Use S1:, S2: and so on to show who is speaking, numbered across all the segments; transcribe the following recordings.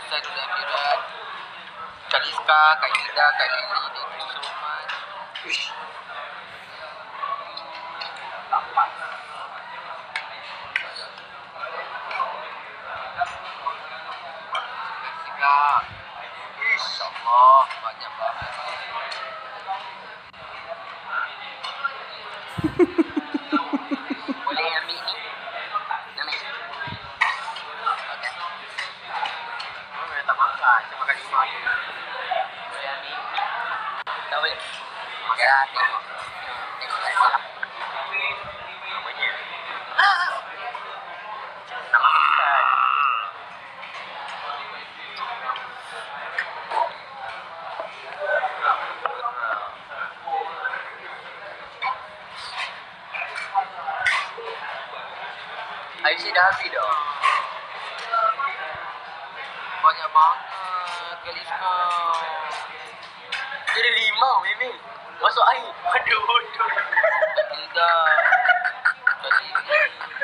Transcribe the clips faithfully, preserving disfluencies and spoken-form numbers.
S1: saya dulu akhirat. Kak Liska, Kak Ida, Kak Lili, thank you so much. Uish. Kak, InsyaAllah banyak banget. Boleh ambil ni? Ambil. Okey. Oh, tak makan. Saya makan lima je. Boleh ambil ni? Tak boleh. Okey lah, tengok. Tengok saya salah. Namanya? Nak makan. Aisyah dah habis dah. Banyak banget Kaliska. Dia ada lima memang. Masuk air. Aduh, aduh. Tidak. Kali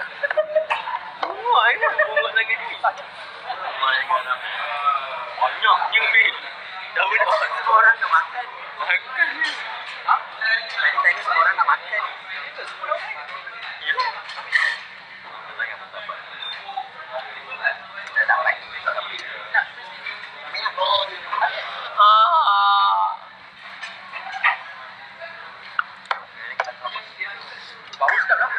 S1: wah, ini bunga sangat ni. Banyak kan. Banyaknya ni. Dah boleh semua orang nak makan. Makan ni. Ha? Tadi tadi semua orang nak makan. Ya. Bau sedap lah.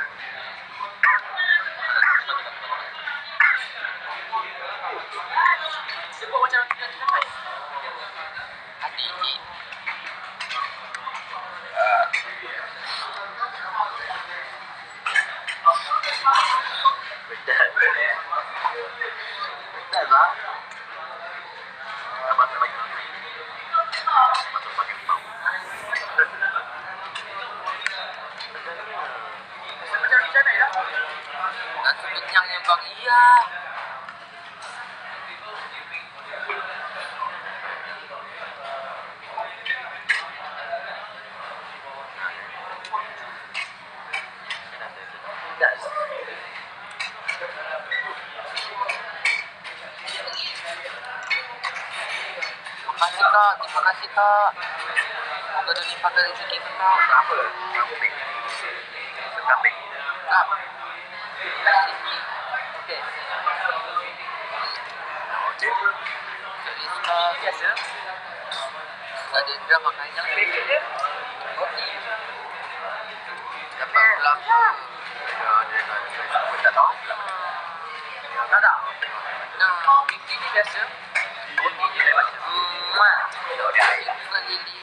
S1: Dia buat macam kita kan? Hati ini. Betul. Betul lah. Abang tak bagi. Masuk pakai bau. Macam macam ni lah. Nasi kenyangnya bang, iya. Terima kasih kak, terima kasih kak. Semoga dah limpahkan rezeki kak. Apa? Kambing. Kambing. Kak. Okey. Okey. Jadi kak biasa. Ada drum makan yang okey. Dapat belaka. Dia dia tak tahu. Tak ada. Nah, ini ni biasa. Ini dia baca. Hmm. Dia juga Lili.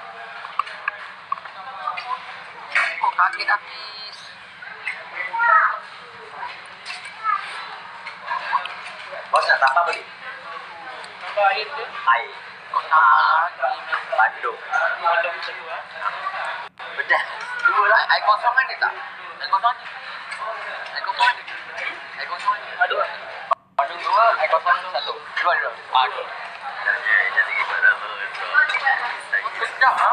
S1: Kok kaget habis. Bos nak tambah boleh? Tambah air ke? Air. Kok tambah lagi? Bandung. Bandung kedua. Bedah. Dua lah. Air kosong ada tak? Air kosong ada? Air kosong ada? Air kosong ada? Ada. Bandung dua, air kosong satu. Dua ada? Ah, dua. Jadi gimana? Sedap ha?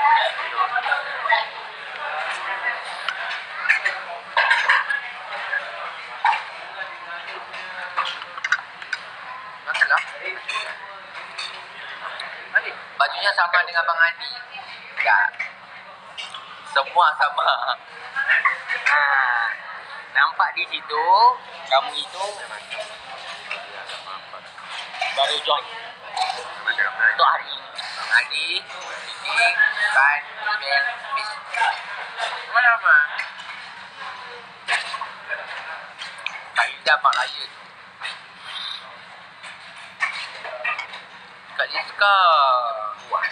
S1: Masalah? Bajunya sama dengan Bang Adi? Tak. Semua sama. Ha. Nampak di situ, kamu itu baru join. Untuk hari ini. Bang Adi, Didi, Kan, Iben, Bis. Mana apa? Kaedah Mak Raya tu. Kak Liska. Puan.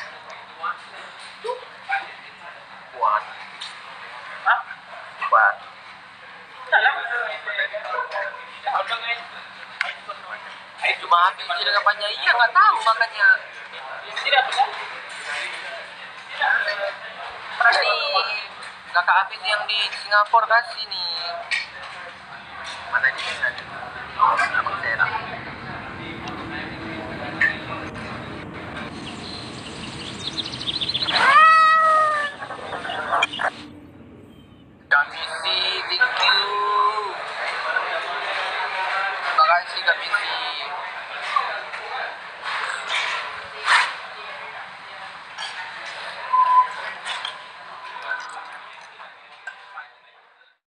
S1: Puan. Ha? Puan. Tak lah. Air cuma habis je dengan panjang. Iya, tak tahu makanya. Tidak betul. Tadi kakak Hafiz yang di Singapura kasih ni. Mana dia kan? Abang saya lah. Kami si, thank you. Terima kasih kami si.